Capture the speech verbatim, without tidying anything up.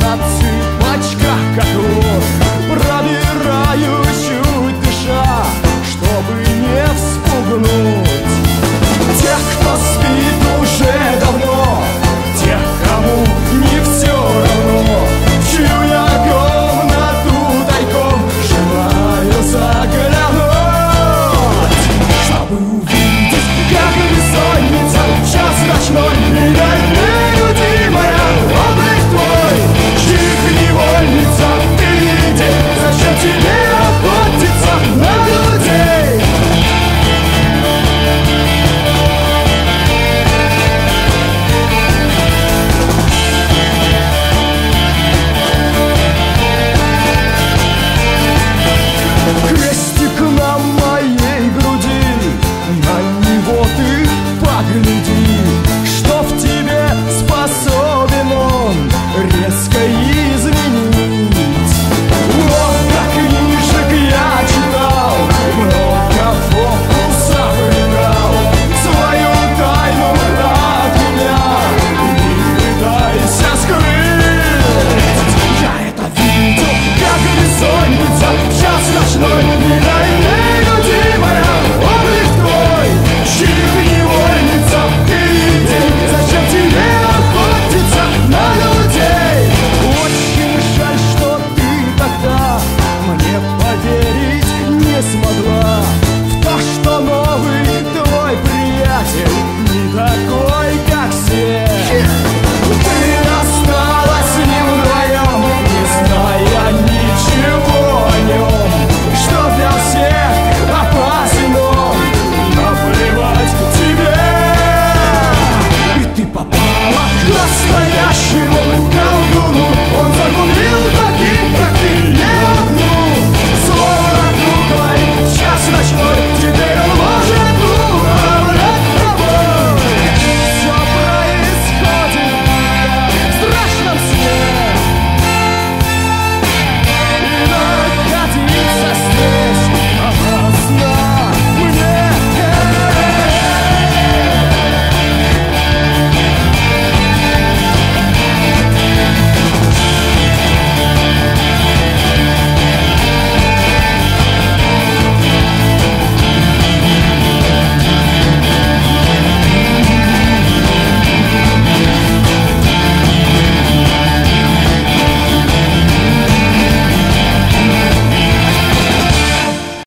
на цыпочках, как вор, пробираю, чуть дыша, чтобы не вспугнуть тех, кто спит уже давно, тех, кому не все равно, чью я комнату тайком желаю заглянуть, чтобы увидеть, как бессонница в час ночной меняет нелюдимая облик твой, чьих невольница ты иди, зачем тебе охотиться на людей? Крестик на моей груди, на него ты погляди, что в тебе способен он, резко